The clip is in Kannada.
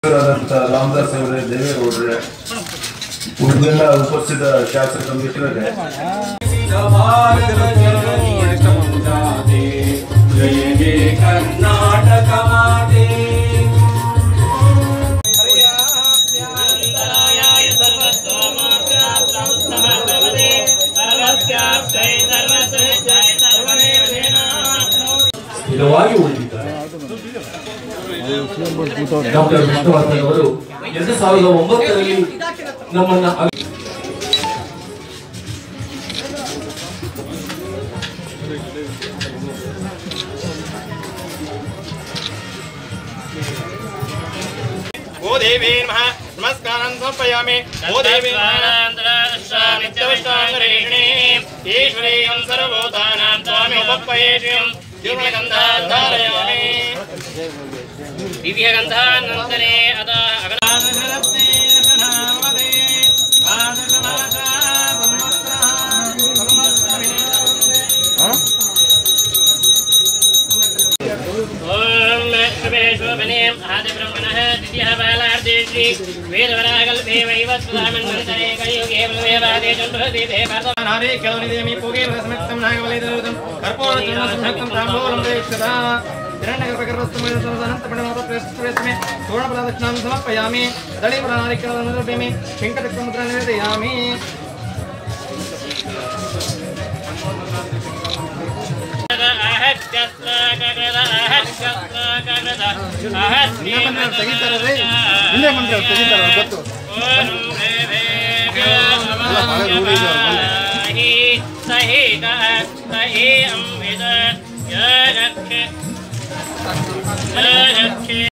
ರಾಮದಾಸ್ ಅವರೇ, ದೇವೇಗೌಡರೇ, ಉಳಿದೆಲ್ಲ ಉಪಸ್ಥಿತ ಶಾಸಕ ಮಿತ್ರರೇ, ಕರ್ನಾಟಕ ಮಾತೆ ಸ್ಥಿರವಾಗಿ ಉಳಿದಿದ್ದಾರೆ. ಡಾಕ್ಟರ್ ವಿಷ್ಣುವರ್ಧನ್ ಅವರು 2009ರಲ್ಲಿ ನಮ್ಮನ್ನ ओ देवी नमः नमस्कारं समर्पयामि। ओ देवी नित्यवष्टाङ्गरेणि ईश्वरीयं सर्वभूतानां स्वामी उपपयेष्यं दिव्यगन्धान् धारयामि। दिव्यगन्धानन्तरे अतः अगनादशरत्ने नशनामदे आदशमासा शुभेशोभनेम आदि ब्रह्मणः द्वितीयः बालार्धे श्री वेदवराहकल्पे वैवस्वधामन्वन्तरे कलियुगे ब्रह्मेवादे चन्द्रदीपे भारतनारे केळवनिदेमि पूगे रसमक्तं नागवलेदरुदं कर्पूरचूर्णसंयुक्तं ताम्बूलं प्रेक्षता हिरण्यगर्भगर्भस्थमयसंसनन्तपणमतप्रेष्ठवेस्मे सुवर्णप्रदक्षिणां समर्पयामि दलिपुराणारे केळवनिदेमि शङ्खचक्रमुद्रां निवेदयामि सही